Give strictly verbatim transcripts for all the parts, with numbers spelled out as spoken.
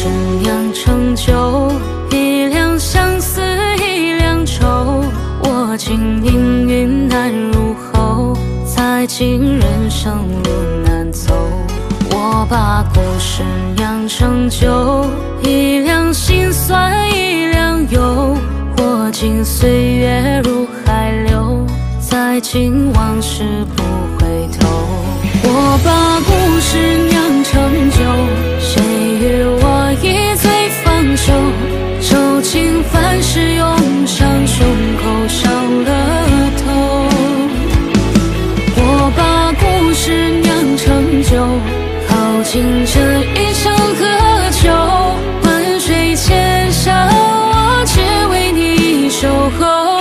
酿成酒，一两相思一两愁。我今命运难入喉，在今人生路难走。我把故事酿成酒，一两心酸一两忧。过尽岁月如海流，在今往事不回头。我把故事酿成酒，谁与我一醉方休？愁情凡事涌上胸口，伤了头。我把故事酿成酒，耗尽这一生何求？万水千山，我只为你守候。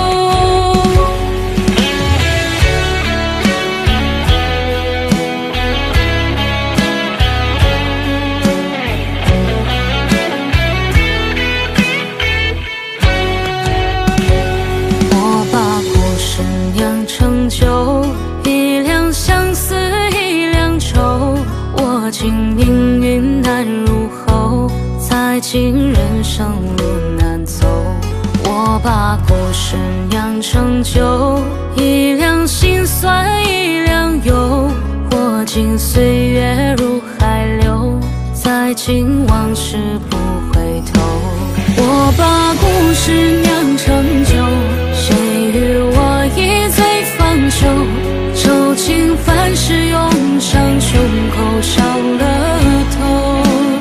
我把故事酿成酒，一两相思一两愁。我今命运难入喉，在今人生路难走。我把故事酿成酒，一两心酸一两忧。过尽岁月如海流，在今往事不回头。我把故事酿成酒，谁与我一醉方休？愁情凡事涌上胸口，伤了头。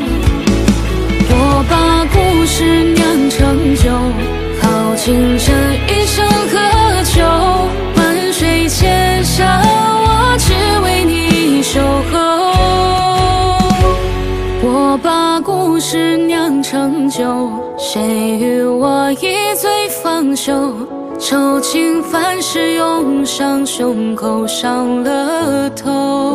我把故事酿成酒，耗尽这一生何求？万水千山，我只为你守候。我把故事酿成酒，谁与我一醉方休？愁情凡事涌上胸口，伤了头。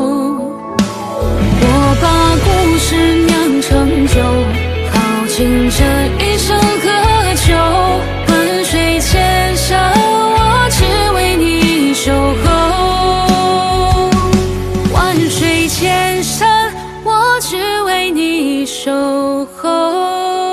我把故事酿成酒，耗尽这一生何求？万水千山，我只为你守候。万水千山，我只为你守候。